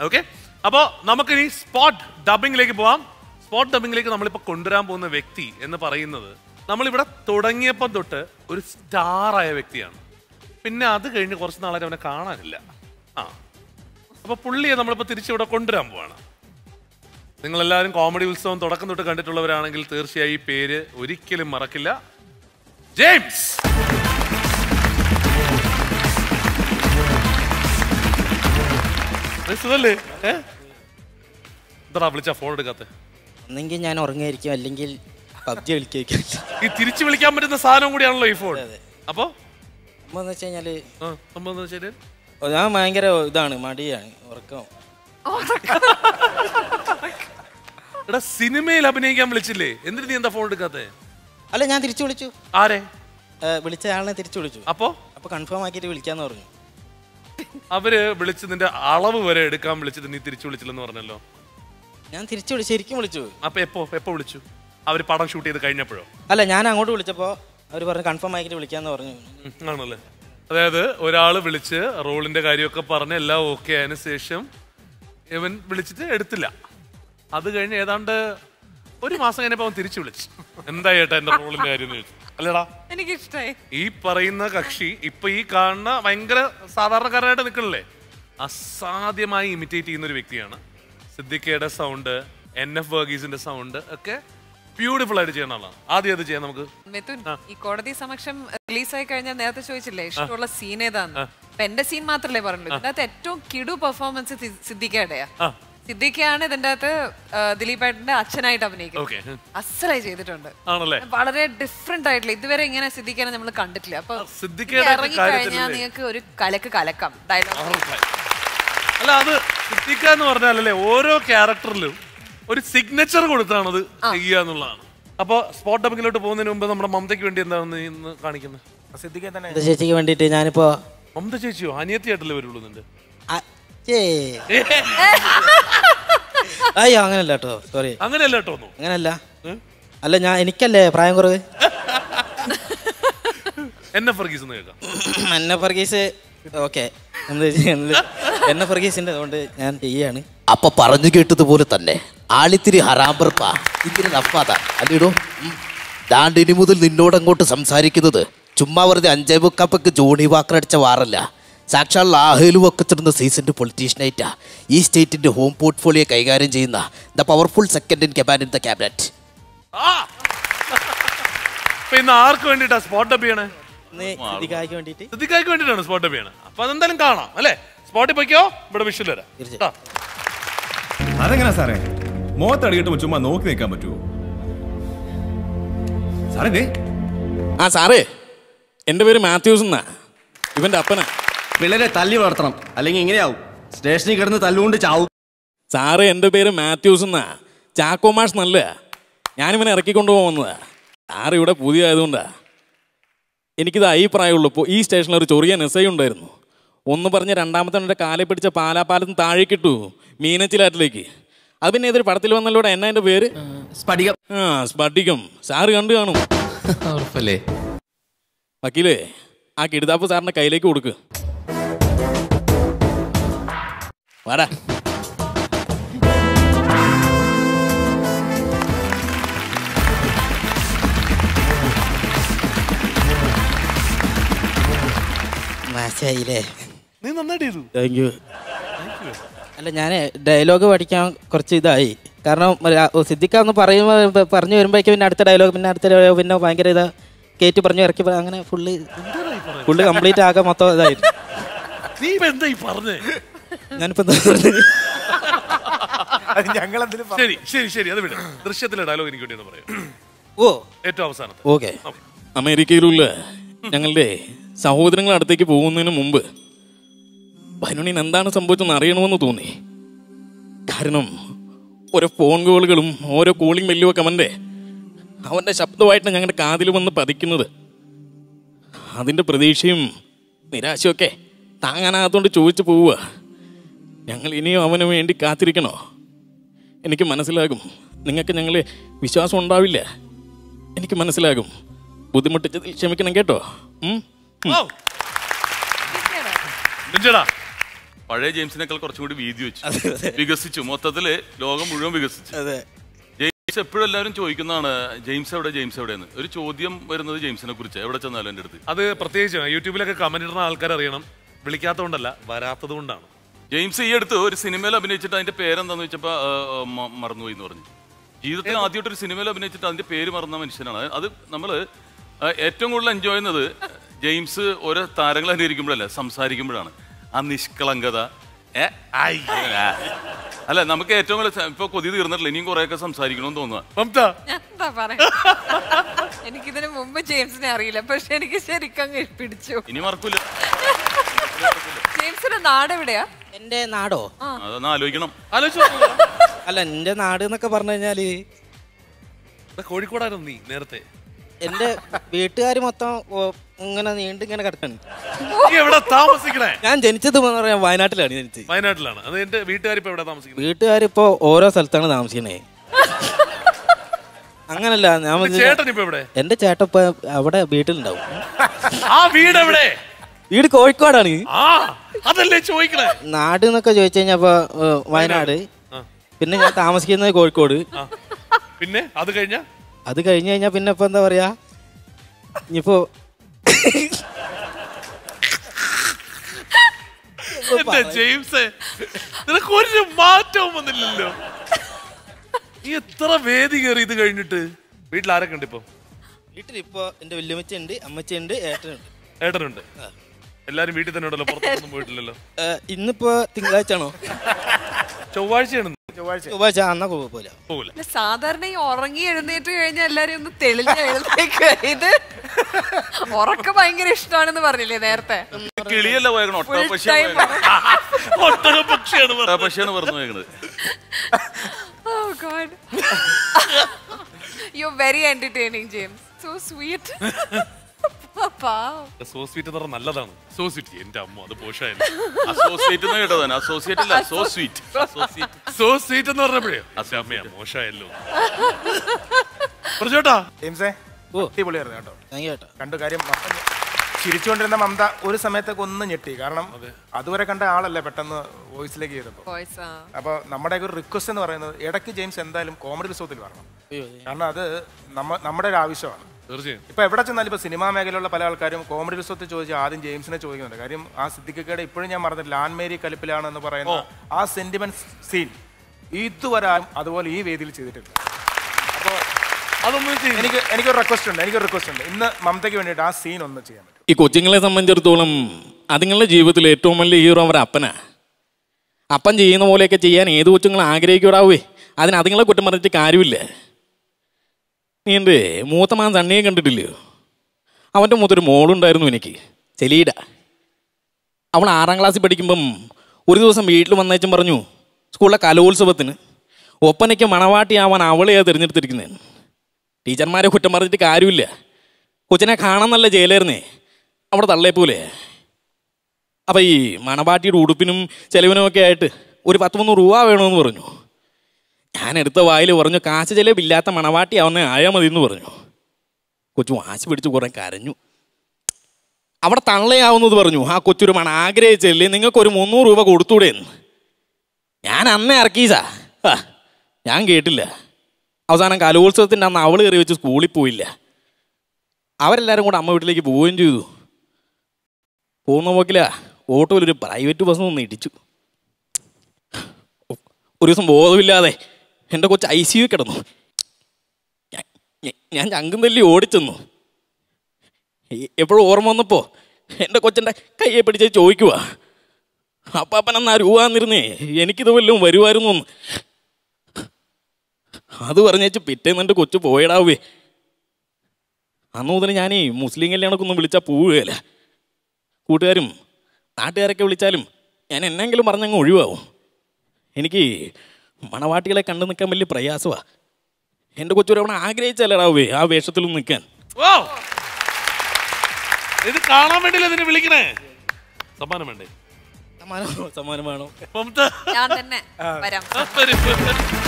Okay, അപ്പോൾ നമുക്കിനി spot ഡബിങ്ങിലേക്ക് പോവാം. സ്പോട്ട് ഡബിങ്ങിലേക്ക് നമ്മളിപ്പോൾ കൊണ്ടുവരാൻ പോകുന്ന വ്യക്തി എന്ന് പറയുന്നത് നമ്മളിവിടെ തുടങ്ങിയപ്പോൾ തൊട്ട് ഒരു സ്റ്റാറായ വ്യക്തിയാണ്. പിന്നെ അത് കഴിഞ്ഞ് കുറച്ച് നാളായിട്ട് അവനെ കാണാനില്ല. അപ്പോൾ പുള്ളിയെ നമ്മളിപ്പോൾ തിരിച്ചിവിടെ കൊണ്ടുവരാൻ പോവാണ്. നിങ്ങളെല്ലാവരും കോമഡി ഉത്സവം തുടക്കം തൊട്ട് കണ്ടിട്ടുള്ളവരാണെങ്കിൽ തീർച്ചയായും ഈ പേര് ഒരിക്കലും മറക്കില്ല. ജെയിംസ്. സുഖല്ലേ? എന്താ വിളിച്ചാ ഫോൺ എടുക്കാത്ത? ഒന്നെങ്കിൽ ഞാൻ ഉറങ്ങായിരിക്കും, അല്ലെങ്കിൽ പബ്ജി കളിക്കായിരിക്കും. ഈ തിരിച്ചു വിളിക്കാൻ പറ്റുന്ന സാധനം കൂടിയാണല്ലോ ഈ ഫോൺ. അപ്പൊ സംഭവം വെച്ച് കഴിഞ്ഞാല് ശരി, ഞാൻ ഭയങ്കര ഇതാണ്, മടിയാണ്, ഉറക്കം. എടാ സിനിമയിൽ അഭിനയിക്കാൻ വിളിച്ചില്ലേ, എന്നിട്ട് നീ എന്താ ഫോൺ എടുക്കാത്ത? അല്ല, ഞാൻ തിരിച്ചു വിളിച്ചു. ആരെ? വിളിച്ച ആളിനെ തിരിച്ചു വിളിച്ചു. അപ്പൊ കൺഫേം ആക്കിയിട്ട് വിളിക്കാന്ന് പറഞ്ഞു. അവര് വിളിച്ച് നിന്റെ അളവ് വരെ എടുക്കാൻ വിളിച്ചിട്ട് നീ തിരിച്ചു വിളിച്ചില്ലെന്ന് പറഞ്ഞല്ലോ. ഞാൻ തിരിച്ചു വിളിച്ചു, ശരിക്കും വിളിച്ചു. അപ്പൊ എപ്പോ വിളിച്ചു? അവര് പടം ഷൂട്ട് ചെയ്ത് കഴിഞ്ഞപ്പോഴോ? അല്ല, ഞാൻ അങ്ങോട്ട് വിളിച്ചപ്പോ അവര് പറഞ്ഞു കൺഫേം ആക്കിയിട്ട് വിളിക്കാന്ന് പറഞ്ഞു. ആണല്ലേ? അതായത് ഒരാള് വിളിച്ച് റോളിന്റെ കാര്യമൊക്കെ പറഞ്ഞ് എല്ലാം ഓക്കെ ആയതിനു ശേഷം ഇവൻ വിളിച്ചിട്ട് എടുത്തില്ല. അത് കഴിഞ്ഞ് ഏതാണ്ട് ഒരു മാസം കഴിഞ്ഞപ്പോ അവൻ തിരിച്ചു വിളിച്ചു. എന്താ ചേട്ടാ എന്റെ റോളിന്റെ കാര്യം എന്ന് ചോദിച്ചു. അല്ലടാ, എനിക്ക് ഇഷ്ടായി. ഈ പറയുന്ന കക്ഷി ഇപ്പൊ ഈ കാണുന്ന ഭയങ്കര സാധാരണക്കാരനായിട്ട് നിൽക്കണില്ലേ, അസാധ്യമായി ഇമിറ്റേറ്റ് ചെയ്യുന്ന ഒരു വ്യക്തിയാണ്. സിദ്ദിഖയുടെ സൗണ്ട്, NF വർഗീസിന്റെ സൗണ്ട് ഒക്കെ ബ്യൂട്ടിഫുൾ ആയിട്ട് ചെയ്യുന്ന ആളാണ്. ആദ്യം അത് ചെയ്യാം നമുക്ക്. മിഥുൻ, ഈ കോടതി സമക്ഷം റിലീസായി കഴിഞ്ഞാൽ നേരത്തെ ചോദിച്ചില്ലേ ഇഷ്ടമുള്ള സീൻ ഏതാന്ന്. അപ്പൊ എന്റെ സീൻ മാത്രല്ലേ പറഞ്ഞുള്ളൂ. ഇതിനകത്ത് ഏറ്റവും കിടു പെർഫോമൻസ് സിദ്ദിഖയുടെയാ. സിദ്ദിഖയാണ് ഇതിന്റെ അകത്ത് ദിലീപേട്ടന്റെ അച്ഛനായിട്ട് അഭിനയിക്കുന്നത്. അസലായി ചെയ്തിട്ടുണ്ട്. വളരെ ഡിഫറെന്റ് ആയിട്ടുള്ള, ഇതുവരെ ഇങ്ങനെ സിദ്ദിഖിനെ നമ്മൾ കണ്ടിട്ടില്ല. അപ്പൊ ഇറങ്ങി കഴിഞ്ഞാൽ നിങ്ങൾക്ക് ഒരു കലക്കാം ഡയലോഗ്. അല്ല, അത് സിദ്ദിഖ എന്ന് പറഞ്ഞാലല്ലേ ഓരോ ക്യാരക്ടറിലും ഒരു സിഗ്നേച്ചർ കൊടുത്താണ് അത് ചെയ്യുക എന്നുള്ളതാണ്. അപ്പൊ സ്പോട്ട് ഡബിങ്ങിലോട്ട് പോകുന്നതിന് മുമ്പ് നമ്മുടെ മമതയ്ക്ക് വേണ്ടി എന്താണെന്ന് ഇന്ന് കാണിക്കുന്നത്? സിദ്ദിഖ തന്നെ ചേച്ചിക്ക് വേണ്ടിട്ട് ഞാനിപ്പോ. മമത ചേച്ചിയോ? അനിയത്തിയായിട്ടല്ലേ വരുള്ളൂ നിന്റെ? അയ്യോ, അങ്ങനല്ല കേട്ടോ, സോറി. അങ്ങനെയല്ല കേട്ടോ. അങ്ങനല്ല. അല്ല, എനിക്കല്ലേ പ്രായം കുറവ്. NF വർഗീസ് ഒന്ന് കേൾക്കാം. NF വർഗീസ് ഓക്കെ, NF വർഗീസിന്റെ അതുകൊണ്ട് ഞാൻ ചെയ്യാണ്. അപ്പൊ പറഞ്ഞു കേട്ടതുപോലെ തന്നെ ആളിത്തിരി ഹറാമ്പർപ്പാ ഇത്തിരി നപ്പാതാ അല്ലിടോ. ദാണ്ട് ഇനി മുതൽ നിന്നോടങ്ങോട്ട് സംസാരിക്കുന്നത് ചുമ്മാ വെറുതെ 5 മുക്കാപ്പക്ക് ജോണി വാക്കർ അടിച്ച വാറല്ല, സാക്ഷാൽ ലാഹേലും ഒക്കെ ചെറുന്ന സീസണിന്റെ പൊളിറ്റീഷ്യനായിട്ടാ ഈ സ്റ്റേറ്റിന്റെ ഹോം പോർട്ട്ഫോളിയോ കൈകാര്യം ചെയ്യുന്ന the powerful second in command in the cabinet. ആർക്ക് വേണ്ടിട്ടാ സ്പോട്ട് ഡബ് ചെയ്യണേ? സിദ്ദിഖായ്ക്ക് വേണ്ടിട്ടാണ് സ്പോട്ട് ഡബ് ചെയ്യണേ. അപ്പൊ അതെന്തായാലും കാണാം അല്ലേ? സ്പോട്ടിൽ പോയിക്കോ, ഇവിടെ വിഷ്വൽ വരാം. അതെങ്ങനാ സാറേ, മുഖത്തടിയിട്ട് ചുമ്മാ നോക്കി നിൽക്കാൻ പറ്റുമോ സാറേ? സാറേ, എന്റെ പേര് മാത്യൂസ് എന്നാ, ഇവന്റെ അപ്പനാ. പിള്ളേരെ തല്ലി വളർത്തണം, അല്ലെങ്കിൽ ഇങ്ങനെയാവും, സ്റ്റേഷനിൽ കിടന്ന് തല്ലുകൊണ്ട് ചാവും. സാറേ, എന്റെ പേര് മാത്യൂസ് എന്നാ, ചാക്കോ മാഷ് നല്ല. ഞാനിവനെ ഇറക്കിക്കൊണ്ടുപോകുന്നതാ. സാറ് ഇവിടെ പുതിയ ആയതുകൊണ്ടാ. എനിക്കിത് അഭിപ്രായമുള്ളപ്പോൾ ഈ സ്റ്റേഷനിൽ ഒരു ചൊറിയാൻ SI ഉണ്ടായിരുന്നു. ഒന്ന് പറഞ്ഞ് രണ്ടാമത്തെ എൻ്റെ കാലെ പിടിച്ച പാലാപ്പാലത്തിന് താഴേക്കിട്ടു മീനച്ചിലാറ്റിലേക്ക്. അത് പിന്നെ ഏതൊരു പടത്തിൽ വന്നല്ലോടെ. എന്നാ എൻ്റെ പേര്? സ്ഫടികം. സ്ഫടികം. സാറ് കണ്ടു കാണും. വക്കീലേ, ആ കിടുതാപ്പ് സാറിന്റെ കയ്യിലേക്ക് കൊടുക്ക്. വാടാ. നീ നന്നായിട്ട് ചെയ്തു. Thank you. അല്ല, ഞാൻ ഡയലോഗ് പഠിക്കാൻ കുറച്ച് ഇതായി. കാരണം സിദ്ദിഖ ഒന്ന് പറഞ്ഞു വരുമ്പോഴേക്കും പിന്നെ അടുത്ത ഡയലോഗ്, പിന്നെ അടുത്ത ഡയലോഗ്, പിന്നെ ഭയങ്കര ഇതാ കയറ്റി പറഞ്ഞു ഇറക്കി, അങ്ങനെ ഫുള്ള് കംപ്ലീറ്റ് ആകെ മൊത്തം ഇതായിരുന്നു. ഞാനിപ്പോ ശരി, അത് വിടും. ദൃശ്യത്തിലെ ഡയലോഗ് എനിക്ക് വേണ്ടി പറയാം. ഏറ്റവും അവസാനം. ഓക്കെ. അമേരിക്കയിലുള്ള ഞങ്ങളുടെ സഹോദരങ്ങളുടെ അടുത്തേക്ക് പോകുന്നതിന് മുമ്പ് ബനുണിന് എന്താണ് സംഭവിച്ചെന്ന് അറിയണമെന്ന് തോന്നി. കാരണം ഓരോ ഫോൺ കോളുകളും ഓരോ കോളിംഗ് ബെല്ലുമൊക്കെ അവൻ്റെ ശബ്ദമായിട്ട് ഞങ്ങളുടെ കാതിൽ വന്ന് പതിക്കുന്നത്. അതിൻ്റെ പ്രതീക്ഷയും നിരാശയൊക്കെ താങ്ങാനാകത്തോണ്ട് ചോദിച്ചു പോവുക. ഞങ്ങൾ ഇനിയും അവന് വേണ്ടി കാത്തിരിക്കണോ? എനിക്ക് മനസ്സിലാകും നിങ്ങൾക്ക് ഞങ്ങളെ വിശ്വാസം ഉണ്ടാവില്ല. എനിക്ക് മനസ്സിലാകും. ബുദ്ധിമുട്ടിച്ചതിൽ ക്ഷമിക്കണം കേട്ടോ. പഴയ ജെയിംസിനേക്കാൾ കുറച്ചും കൂടി വീതി വെച്ചു, വികസിച്ചു. മൊത്തത്തില് ലോകം മുഴുവൻ വികസിച്ചു. ജെയിംസ് എപ്പോഴും എല്ലാവരും ചോദിക്കുന്നതാണ് ജെയിംസ് എവിടെയെന്ന്. ഒരു ചോദ്യം വരുന്നത് ജെയിംസിനെ കുറിച്ച് എവിടെ ചെന്നാലും എൻ്റെ അടുത്ത്. അത് പ്രത്യേകിച്ച് യൂട്യൂബിലൊക്കെ കമന്റ് ഇടുന്ന ആൾക്കാർ അറിയണം, വിളിക്കാത്തതുകൊണ്ടല്ല, വരാത്തത് കൊണ്ടാണ്. ജെയിംസ് ഈ അടുത്ത് ഒരു സിനിമയിൽ അഭിനയിച്ചിട്ട് അതിന്റെ പേരെന്താന്ന് വെച്ചപ്പോ മറന്നുപോയി എന്ന് പറഞ്ഞു. ജീവിതത്തിൽ ആദ്യമായിട്ടൊരു സിനിമയിൽ അഭിനയിച്ചിട്ട് അതിന്റെ പേര് മറന്ന മനുഷ്യനാണ്. അത് നമ്മൾ ഏറ്റവും കൂടുതൽ എൻജോയ് ചെയ്യുന്നത് ജെയിംസ് ഓരോ താരങ്ങൾ അനുകരിക്കുമ്പോഴല്ലേ, സംസാരിക്കുമ്പോഴാണ്. ആ നിഷ്കളങ്കത. അല്ല, നമുക്ക് ഏറ്റവും കൂടുതൽ ഇപ്പൊ കൊതി തീർന്നിട്ടില്ല, ഇനിയും കുറെയൊക്കെ സംസാരിക്കണമെന്ന് തോന്നുക. എനിക്കിതിന് മുമ്പ് ജെയിംസിനെ അറിയില്ല, പക്ഷെ എനിക്ക് ശരിക്കും പിടിച്ചു. ഇനി മറക്കൂല. ജെയിംസിന്റെ നാട് എവിടെയാ? എന്റെ നാടോ? അതൊന്ന് ആലോചിക്കണം. അല്ല, എന്റെ നാട് എന്നൊക്കെ പറഞ്ഞു കഴിഞ്ഞാല് കോഴിക്കോടായിരുന്നു നീ നേരത്തെ. എന്റെ വീട്ടുകാർ മൊത്തം ഇങ്ങനെ നീണ്ടിങ്ങനെ കിടക്കാണ്. എവിടെ താമസിക്കണേ? ഞാൻ ജനിച്ചത് വയനാട്ടിലാണ് ജനിച്ചത്. വയനാട്ടിലാണ്. അത് എന്റെ വീട്ടുകാരിപ്പോ എവിടെ താമസിക്കുന്നത്? വീട്ടുകാരിപ്പോ ഓരോ സ്ഥലത്താണ് താമസിക്കണേ. അങ്ങനല്ല, ഞാൻ ചേട്ടൻ ഇപ്പൊ എവിടെ? എന്റെ ചേട്ടൻ ഇപ്പൊ അവിടെ വീട്ടിലുണ്ടാവും. ആ വീട് എവിടെ? വീട് കോഴിക്കോടാണ്. അതല്ലേ ചോദിക്കണേ. നാട് എന്നൊക്കെ ചോദിച്ചു കഴിഞ്ഞപ്പോ വയനാട്, പിന്നെ ഞാൻ താമസിക്കുന്നത് കോഴിക്കോട്. പിന്നെ അത് കഴിഞ്ഞു കഴിഞ്ഞാ പിന്നെ ഇപ്പൊ എന്താ പറയാ, ഇനിയിപ്പോ ജെയിംസ് നിനക്ക് ഒരു മാറ്റവും വന്നില്ലല്ലോ. നീ എത്ര വേദി കയറി ഇത് കഴിഞ്ഞിട്ട്? വീട്ടിൽ ആരൊക്കെ ഉണ്ട് ഇപ്പൊ? വീട്ടിലിപ്പോ എന്റെ വല്യമ്മച്ചുണ്ട്, അമ്മച്ചുണ്ട്, ഏട്ടനുണ്ട്. ഏട്ടനുണ്ട്. എല്ലാരും വീട്ടിൽ തന്നെ ഉണ്ടല്ലോ, പുറത്തൊന്നും പോയിട്ടില്ലല്ലോ. ഇന്നിപ്പോ തിങ്കളാഴ്ച ആണോ? ചൊവ്വാഴ്ചയാണ്. ചൊവ്വാഴ്ച എന്നാ പോകില്ല. സാധാരണ ഈ ഉറങ്ങി എഴുന്നേറ്റ് കഴിഞ്ഞാൽ എല്ലാരും ഒന്ന് തെളിഞ്ഞ എഴുന്നേക്ക്. ഇത് ഉറക്കം ഭയങ്കര ഇഷ്ടമാണെന്ന് പറഞ്ഞില്ലേ നേരത്തെ? കിളിയല്ല പോയേക്കണ, പക്ഷിയാണ് പറഞ്ഞു പോയേക്കണത്. Oh God. You're very entertaining, James. So sweet. So sweet എന്ന് പറഞ്ഞാൽ നല്ലതാണ്. സോ സ്വീറ്റ് എന്റെ അമ്മ, അത് പോഷായിരുന്നു. സോ സ്വീറ്റ് എന്ന് പറഞ്ഞപ്പോഴേ അമ്മയാ മോശമായല്ലോ. പറഞ്ഞോട്ടാ ജെയിംസേ, അടിപൊളിയായിരുന്നു കേട്ടോ. കണ്ടു കാര്യം. ചിരിച്ചുകൊണ്ടിരുന്ന മമത ഒരു സമയത്തൊക്കെ ഒന്ന് ഞെട്ടി. കാരണം അതുവരെ കണ്ട ആളല്ലേ പെട്ടെന്ന് വോയിസിലേക്ക് ചെയ്തപ്പോ. അപ്പൊ നമ്മുടെ ഒരു റിക്വസ്റ്റ് എന്ന് പറയുന്നത് ഇടയ്ക്ക് ജെയിംസ് എന്തായാലും കോമഡി ഉത്സവത്തിൽ വരണം. കാരണം അത് നമ്മുടെ ഒരു ആവശ്യമാണ്. ഇപ്പൊ എവിടെ ചെന്നാലും ഇപ്പൊ സിനിമാ മേഖലയിലുള്ള പല ആൾക്കാരും കോമഡി ഉത്സവത്തിൽ ചോദിച്ചാൽ ആദ്യം ജെയിംസിനെ ചോദിക്കുന്നുണ്ട്. കാര്യം ആ സിദ്ദിഖയുടെ ഇപ്പോഴും ഞാൻ പറഞ്ഞില്ല, ലാൻമേരി കലിപ്പിലാണ് എന്ന് പറയുന്ന ആ സെന്റിമെന്റ് സീൻ ഇതുവരെ അതുപോലെ ഈ വേദിയിൽ ചെയ്തിട്ടില്ല. അപ്പോൾ എനിക്കൊരു റിക്വസ്റ്റ് ഉണ്ട്. ഇന്ന് മമതയ്ക്ക് വേണ്ടിയിട്ട് ആ സീൻ ഒന്ന് ചെയ്യാൻ പറ്റും. ഈ കൊച്ചുങ്ങളെ സംബന്ധിച്ചിടത്തോളം അതുങ്ങളുടെ ജീവിതത്തിൽ ഏറ്റവും വലിയ ഹീറോ അവരുടെ അപ്പനാ. അപ്പൻ ചെയ്യുന്ന പോലെയൊക്കെ ചെയ്യാൻ ഏത് കൊച്ചുങ്ങൾ ആഗ്രഹിക്കൂടാവേ. അതിന് അതുങ്ങളെ കുറ്റം പറഞ്ഞിട്ട് കാര്യമില്ല. നീ എൻ്റെ മൂത്ത മാൻ സണ്ണിയെ കണ്ടിട്ടില്ലയോ? അവൻ്റെ മൂത്തൊരു മോളുണ്ടായിരുന്നു എനിക്ക്, ചെലീഡ. അവൾ 6ാം ക്ലാസ്സിൽ പഠിക്കുമ്പം ഒരു ദിവസം വീട്ടിൽ വന്നേച്ചും പറഞ്ഞു സ്കൂളിലെ കലോത്സവത്തിന് ഒപ്പനയ്ക്ക് മണവാട്ടിയാവാൻ അവളെയാണ് തിരഞ്ഞെടുത്തിരിക്കുന്നത്. ടീച്ചർമാരെ കുറ്റം പറഞ്ഞിട്ട് കാര്യമില്ല. കൊച്ചിനെ കാണാൻ നല്ല ജയിലായിരുന്നേ, അവിടെ തള്ളേപ്പോലെ. അപ്പം ഈ മണവാട്ടിയുടെ ഉടുപ്പിനും ചെലവിനുമൊക്കെ ആയിട്ട് ഒരു 10-300 രൂപ വേണമെന്ന് പറഞ്ഞു. ഞാൻ എടുത്ത വായിൽ പറഞ്ഞു കാശ് ചെലവില്ലാത്ത മണവാട്ടിയാവുന്ന ആയാൽ മതി എന്ന് പറഞ്ഞു. കൊച്ചു വാശി പിടിച്ച് കുറേ കരഞ്ഞു. അവിടെ തള്ളയാവുന്നത് പറഞ്ഞു. ആ കൊച്ചൊരു ആഗ്രഹിച്ചല്ലേ, നിങ്ങൾക്കൊരു 300 രൂപ കൊടുത്തൂടെ എന്ന്. ഞാൻ അന്നേ ഇറക്കീസാ. ഞാൻ കേട്ടില്ല. അവസാനം കലോത്സവത്തിൻ്റെ അന്ന് അവൾ കയറി വെച്ച് സ്കൂളിൽ പോയില്ല. അവരെല്ലാവരും കൂടെ അമ്മ വീട്ടിലേക്ക് പോവുകയും ചെയ്തു. പോകുന്ന പോക്കില്ല ഓട്ടോയിലൊരു പ്രൈവറ്റ് ബസ് ഒന്ന് ഇടിച്ചു. ഒരു ദിവസം ബോധമില്ലാതെ എൻ്റെ കൊച്ച് ICU കിടന്നു. ഞാൻ ചങ്കും തല്ലി ഓടിച്ചെന്നു. എപ്പോഴും ഓർമ്മ വന്നപ്പോൾ എൻ്റെ കൊച്ചൻ്റെ കയ്യെ പിടിച്ച് ചോദിക്കുക, അപ്പാപ്പനെന്നാ രൂപ വന്നിരുന്നേ, എനിക്കിത് വല്ലതും വരുമായിരുന്നു എന്ന്. അത് പറഞ്ഞേച്ച് പിറ്റേന്ന് എൻ്റെ കൊച്ചു പോയിടാവേ. അന്ന് മുതൽ ഞാനീ മുസ്ലിം കല്യാണമൊക്കെ വിളിച്ചാൽ പോവുകയില്ല. കൂട്ടുകാരും നാട്ടുകാരൊക്കെ വിളിച്ചാലും ഞാൻ എന്നെങ്കിലും പറഞ്ഞങ്ങ് ഒഴിവാകും. എനിക്ക് മണവാട്ടികളെ കണ്ടു നിൽക്കാൻ വലിയ പ്രയാസമാണ്. എൻ്റെ കൊച്ചൊരവണ ആഗ്രഹിച്ചല്ലടാവേ ആ വേഷത്തിലൊന്നും നിൽക്കാൻ. ഇത് കാണാൻ വേണ്ടിയല്ലേ ഇതിനെ വിളിക്കണേ? സമ്മാനം വേണ്ടേ? സമ്മാനം വേണോ? ഞാൻ തന്നെ വരാം.